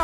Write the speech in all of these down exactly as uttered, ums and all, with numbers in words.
ó.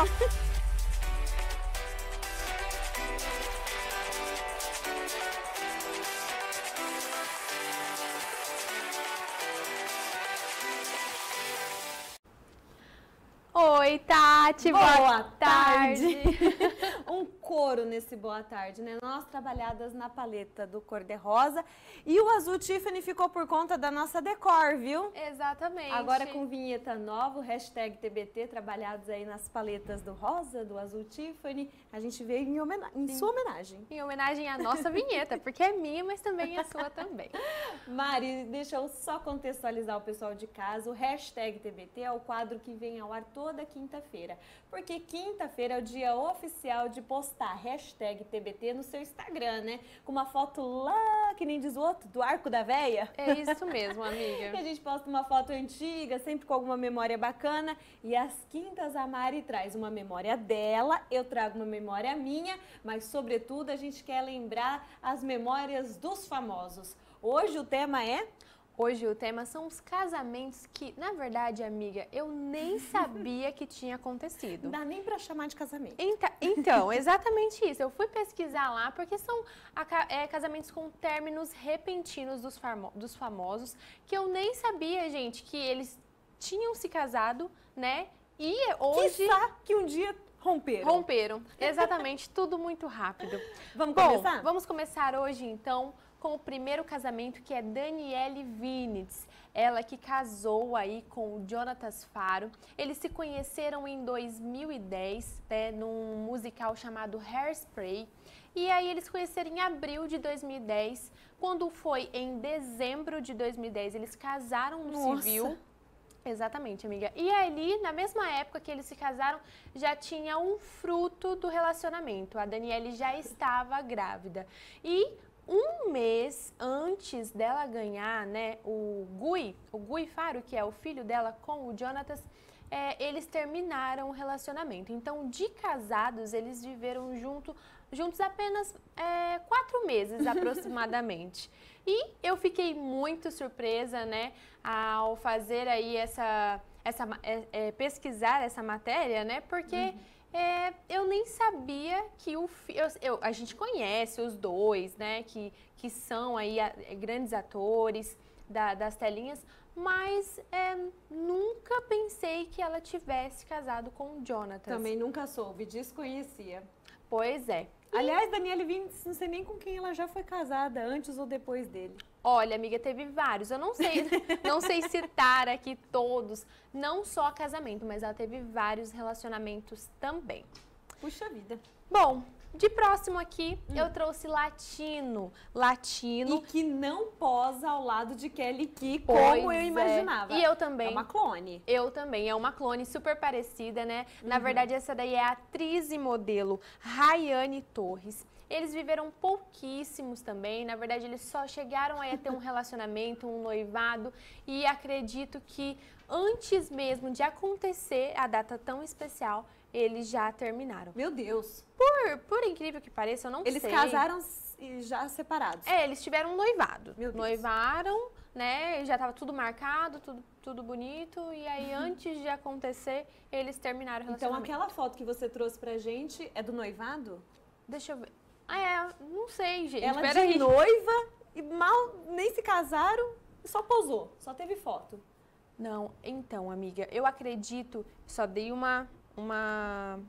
Oi, Tati, boa, boa tarde. tarde. Um coro nesse boa tarde, né? Nós trabalhadas na paleta do cor-de-rosa e o azul Tiffany ficou por conta da nossa decor, viu? Exatamente. Agora com vinheta nova, o hashtag T B T, trabalhados aí nas paletas do rosa, do azul Tiffany. A gente veio em, homena em sua homenagem. Em homenagem à nossa vinheta, porque é minha, mas também é sua também. Mari, deixa eu só contextualizar o pessoal de casa. O hashtag T B T é o quadro que vem ao ar toda quinta-feira. Porque quinta-feira é o dia oficial de postar hashtag T B T no seu Instagram, né? Com uma foto lá, que nem diz o outro, do Arco da Véia. É isso mesmo, amiga. E a gente posta uma foto antiga, sempre com alguma memória bacana. E às quintas a Mari traz uma memória dela, eu trago uma memória minha, mas sobretudo a gente quer lembrar as memórias dos famosos. Hoje o tema é... Hoje o tema são os casamentos que, na verdade, amiga, eu nem sabia que tinha acontecido. Não dá nem pra chamar de casamento. Então, então, exatamente isso. Eu fui pesquisar lá porque são é, casamentos com términos repentinos dos, famo dos famosos, que eu nem sabia, gente, que eles tinham se casado, né? E hoje... Quiçá que um dia romperam. Romperam, exatamente, tudo muito rápido. Vamos Bom, começar? Vamos começar hoje, então, com o primeiro casamento, que é Danielle Vinitz. Ela que casou aí com o Jonatas Faro. Eles se conheceram em dois mil e dez, né, num musical chamado Hairspray. E aí eles se conheceram em abril de dois mil e dez. Quando foi em dezembro de dois mil e dez, eles casaram no Nossa. civil. Exatamente, amiga. E ali, na mesma época que eles se casaram, já tinha um fruto do relacionamento. A Danielle já estava grávida. E um mês antes dela ganhar, né, o Gui, o Gui Faro, que é o filho dela com o Jonatas, é, eles terminaram o relacionamento. Então, de casados, eles viveram junto, juntos apenas é, quatro meses aproximadamente. E eu fiquei muito surpresa, né, ao fazer aí essa, essa é, é, pesquisar essa matéria, né, porque uhum. É, eu nem sabia que o eu, eu, a gente conhece os dois, né, que, que são aí a, grandes atores da, das telinhas, mas é, nunca pensei que ela tivesse casado com o Jonatas. Também nunca soube, desconhecia. Pois é. Aliás, Danielle Vinitz, não sei nem com quem ela já foi casada, antes ou depois dele. Olha, amiga, teve vários. Eu não sei, não sei citar aqui todos, não só casamento, mas ela teve vários relacionamentos também. Puxa vida. Bom, de próximo aqui, hum. eu trouxe Latino. Latino. E que não posa ao lado de Kelly Key, pois como eu imaginava. É. E eu também. É uma clone. Eu também. É uma clone super parecida, né? Uhum. Na verdade, essa daí é a atriz e modelo Rayane Torres. Eles viveram pouquíssimos também. Na verdade, eles só chegaram a ter um relacionamento, um noivado. E acredito que antes mesmo de acontecer a data tão especial, eles já terminaram. Meu Deus. Por, por incrível que pareça, eu não eles sei. Eles casaram já separados. É, eles tiveram um noivado. Meu Deus. Noivaram, né? Já estava tudo marcado, tudo, tudo bonito. E aí, uhum. antes de acontecer, eles terminaram o relacionamento. Então, aquela foto que você trouxe pra gente é do noivado? Deixa eu ver. Ah, é, não sei, gente. Ela Pera de aí. noiva e mal nem se casaram e só posou, só teve foto. Não, então, amiga, eu acredito, só dei uma... uma...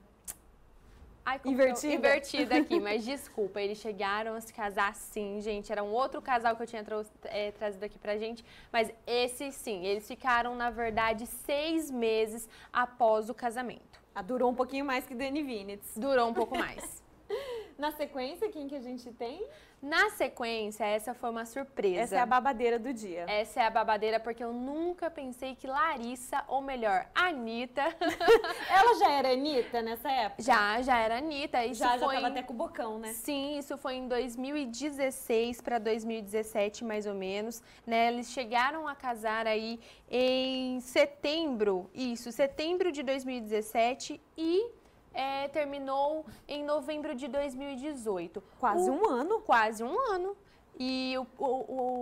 Ai, invertida? Eu, invertida aqui, mas desculpa, eles chegaram a se casar sim, gente, era um outro casal que eu tinha tra é, trazido aqui pra gente, mas esse sim, eles ficaram, na verdade, seis meses após o casamento. Ah, durou um pouquinho mais que Dani Vinitz. Durou um pouco mais. Na sequência, quem que a gente tem? Na sequência, essa foi uma surpresa. Essa é a babadeira do dia. Essa é a babadeira porque eu nunca pensei que Larissa, ou melhor, Anitta... Ela já era Anitta nessa época? Já, já era Anitta. Isso já, já foi tava em... até com o bocão, né? Sim, isso foi em dois mil e dezesseis para dois mil e dezessete, mais ou menos, né? Eles chegaram a casar aí em setembro, isso, setembro de dois mil e dezessete e... É, terminou em novembro de dois mil e dezoito. Quase o, um ano? Quase um ano. E o, o,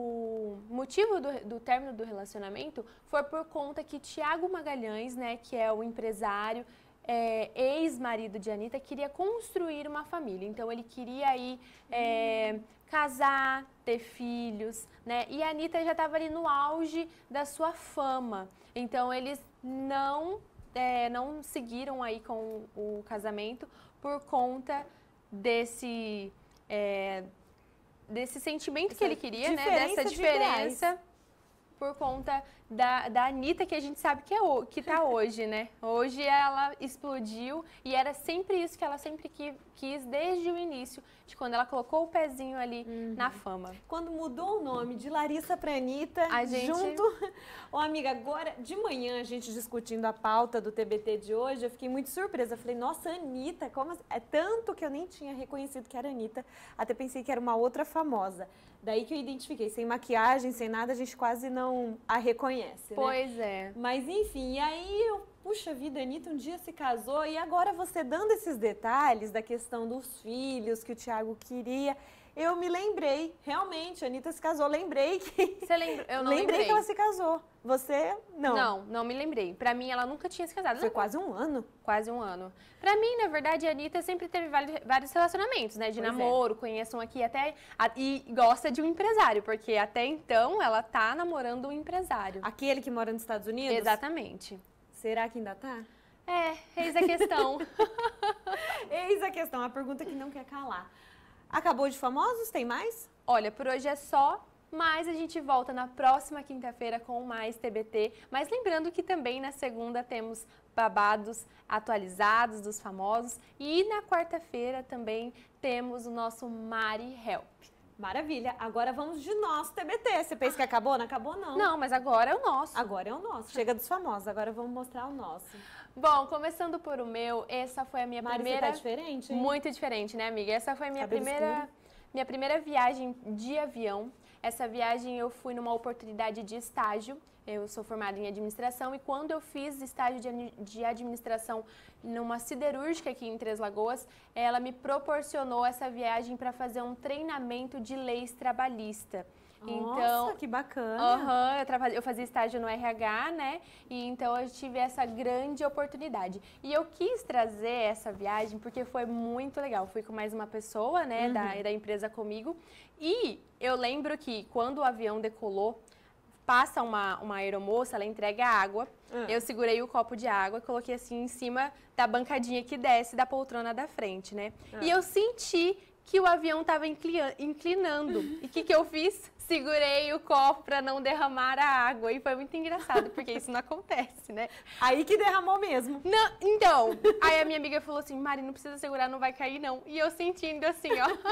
o motivo do, do término do relacionamento foi por conta que Thiago Magalhães, né, que é o empresário, é, ex-marido de Anitta queria construir uma família. Então, ele queria aí é, casar, ter filhos, né? E a Anitta já estava ali no auge da sua fama. Então, eles não, é, não seguiram aí com o casamento por conta desse... É, desse sentimento Essa que ele queria, né? diferença Dessa de diferença ideais. por conta da, da Anitta que a gente sabe que, é, o- que tá hoje, né? Hoje ela explodiu e era sempre isso que ela sempre qui- quis desde o início, de quando ela colocou o pezinho ali na fama. Quando mudou o nome de Larissa para Anitta, A gente- junto... Ô, amiga, agora, de manhã, a gente discutindo a pauta do T B T de hoje, eu fiquei muito surpresa. Eu falei, nossa, Anitta, como... assim? É tanto que eu nem tinha reconhecido que era Anitta, até pensei que era uma outra famosa. Daí que eu identifiquei, sem maquiagem, sem nada, a gente quase não a reconhece, né? Pois é. Mas enfim, e aí eu, puxa vida, a Anitta um dia se casou e agora você dando esses detalhes da questão dos filhos que o Thiago queria, eu me lembrei, realmente, a Anitta se casou, lembrei que... Você lembra? Eu não lembrei lembrei. que ela se casou. Você, não. Não, não me lembrei. Pra mim, ela nunca tinha se casado. Foi Não, quase um ano. quase um ano. Pra mim, na verdade, a Anitta sempre teve vari- vários relacionamentos, né? De Pois é. namoro, conheço um aqui até... a- e gosta de um empresário, porque até então ela tá namorando um empresário. Aquele que mora nos Estados Unidos? Exatamente. Será que ainda tá? É, eis a questão. Eis a questão, a pergunta que não quer calar. Acabou de famosos? Tem mais? Olha, por hoje é só, mas a gente volta na próxima quinta-feira com mais T B T. Mas lembrando que também na segunda temos babados atualizados dos famosos e na quarta-feira também temos o nosso Mari Help. Maravilha. Agora vamos de nosso T B T. Você pensa que acabou? Não acabou, não. Não, mas agora é o nosso. Agora é o nosso. Chega dos famosos. Agora vamos mostrar o nosso. Bom, começando por o meu, essa foi a minha Mari, primeira... você tá diferente, hein? Muito diferente, né, amiga? Essa foi a minha Cabelo primeira, escuro. minha primeira viagem de avião. Essa viagem eu fui numa oportunidade de estágio. Eu sou formada em administração e quando eu fiz estágio de, ani- de administração numa siderúrgica aqui em Três Lagoas, ela me proporcionou essa viagem para fazer um treinamento de leis trabalhista. Nossa, que bacana. Aham, eu, traba- eu fazia estágio no R H, né? E então eu tive essa grande oportunidade. E eu quis trazer essa viagem porque foi muito legal. Fui com mais uma pessoa, né, da, da empresa comigo. E eu lembro que quando o avião decolou, passa uma, uma aeromoça, ela entrega água. Ah. Eu segurei o copo de água e coloquei assim em cima da bancadinha que desce da poltrona da frente, né? E eu senti que o avião estava inclinando. E o que, que eu fiz? Segurei o copo para não derramar a água. E foi muito engraçado, porque isso não acontece, né? Aí que derramou mesmo. Não, então, aí a minha amiga falou assim, Mari, não precisa segurar, não vai cair não. E eu sentindo assim,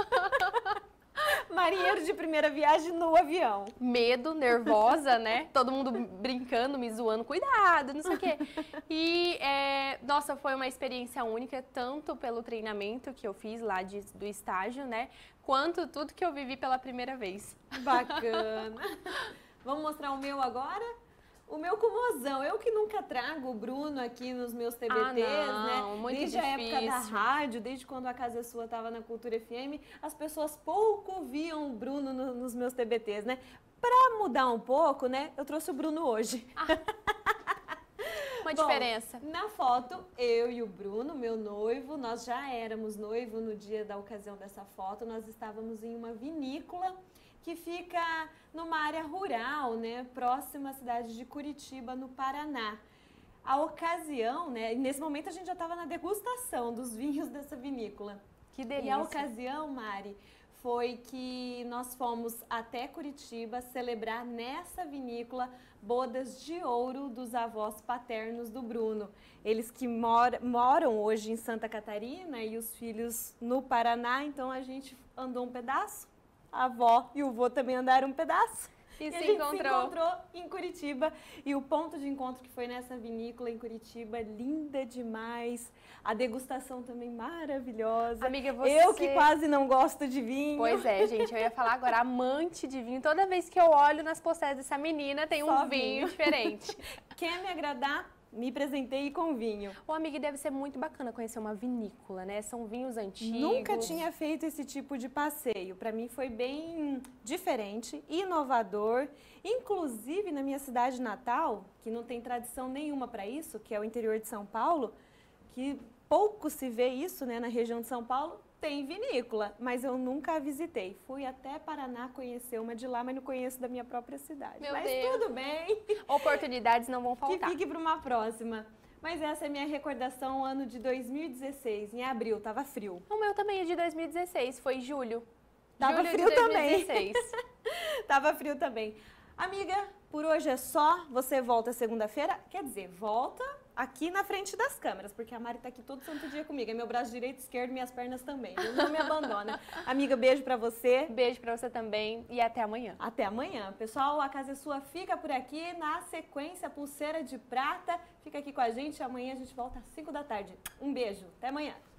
ó, Marinheiro de primeira viagem no avião. medo, nervosa, né? Todo mundo brincando, me zoando, cuidado, não sei o quê. E, é, nossa, foi uma experiência única, tanto pelo treinamento que eu fiz lá de- do estágio, né? Quanto tudo que eu vivi pela primeira vez. Bacana. Vamos mostrar o meu agora? O meu com mozão. Eu que nunca trago o Bruno aqui nos meus T B Ts, Ah, não, né? muito Desde a época da difícil. rádio, desde quando a Casa Sua estava na Cultura F M, as pessoas pouco viam o Bruno no- nos meus T B Ts, né? Pra mudar um pouco, né? Eu trouxe o Bruno hoje. Uma Bom, diferença. Na foto, eu e o Bruno, meu noivo, nós já éramos noivo no dia da ocasião dessa foto. Nós estávamos em uma vinícola que fica numa área rural, né, próxima à cidade de Curitiba, no Paraná. A ocasião, né, e nesse momento a gente já estava na degustação dos vinhos dessa vinícola. Que E delícia. a ocasião, Mari, foi que nós fomos até Curitiba celebrar nessa vinícola bodas de ouro dos avós paternos do Bruno. Eles que mora, moram hoje em Santa Catarina e os filhos no Paraná, então a gente andou um pedaço, a avó e o vô também andaram um pedaço. E a se gente encontrou. se encontrou em Curitiba. E o ponto de encontro que foi nessa vinícola em Curitiba, linda demais. A degustação também maravilhosa. Amiga, você... Eu que quase não gosto de vinho. Pois é, gente, eu ia falar agora, amante de vinho. Toda vez que eu olho nas postagens dessa menina, tem um Só vinho, vinho. diferente. Quer me agradar? Me presentei com vinho. Ô, amiga, deve ser muito bacana conhecer uma vinícola, né? São vinhos antigos. Nunca tinha feito esse tipo de passeio. Para mim foi bem diferente, inovador. Inclusive na minha cidade natal, que não tem tradição nenhuma para isso, que é o interior de São Paulo, que pouco se vê isso, né, na região de São Paulo, tem vinícola, mas eu nunca a visitei. Fui até Paraná conhecer uma de lá, mas não conheço da minha própria cidade. Meu mas Deus. tudo bem. Oportunidades não vão faltar. Que fique para uma próxima. Mas essa é a minha recordação, ano de dois mil e dezesseis, em abril, tava frio. O meu também é de dois mil e dezesseis, foi julho. Tava julho frio de dois mil e dezesseis. também. Tava frio também. Amiga, por hoje é só. Você volta segunda-feira? Quer dizer, volta aqui na frente das câmeras, porque a Mari tá aqui todo santo dia comigo. É meu braço direito, esquerdo, minhas pernas também. Viu? Não me abandona. Amiga, beijo pra você. Beijo pra você também e até amanhã. Até amanhã. Pessoal, a Casa é Sua fica por aqui. Na sequência, Pulseira de Prata. Fica aqui com a gente. Amanhã a gente volta às cinco da tarde. Um beijo. Até amanhã.